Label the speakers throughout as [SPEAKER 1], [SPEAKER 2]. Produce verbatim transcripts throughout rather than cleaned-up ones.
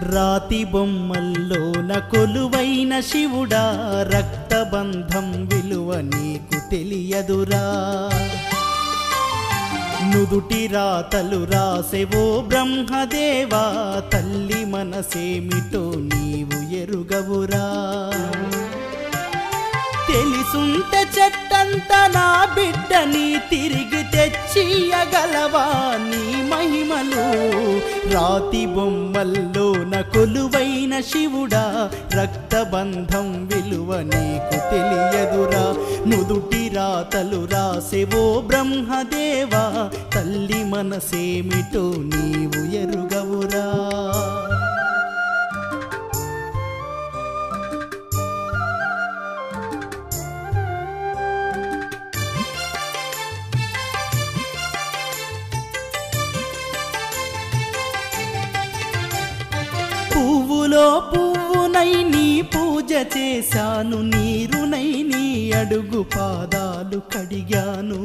[SPEAKER 1] రాతి బొమ్మల్లోన కొలువైన శివుడా రక్తబంధం విలువ నీకు తెలియదురా నుదుటి రాతలు రాసెవో బ్రహ్మదేవా తల్లి మనసేమిటో నీవు ఎరుగవురా తెలిసుంటే చెట్టంత నా బిడ్డని తిరిగి తెచ్చియగలవా నీ మహిమలు రాతి బొమ్మల్లోన కొలువైన శివుడా రక్తబంధం విలువ నీకు తెలియదురా నుదుటి రాతలు రాసెవో బ్రహ్మదేవా తల్లి మనసేమిటో నీవు ఎరుగవురా పువ్వులో పువ్వునై నీ పూజ చేశాను నీరునై నీ అడుగు పాదాలు కడిగాను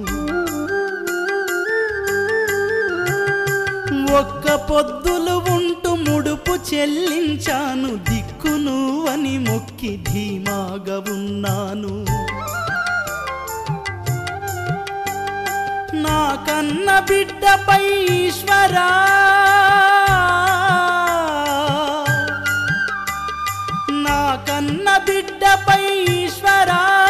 [SPEAKER 1] ఒక్క పొద్దులు ఉంటూ ముడుపు చెల్లించాను దిక్కు నువ్వని మొక్కి ధీమాగా ఉన్నాను నా కన్న బిడ్డపై ఈశ్వరా నా కన్న బిడ్డపై ఈశ్వరా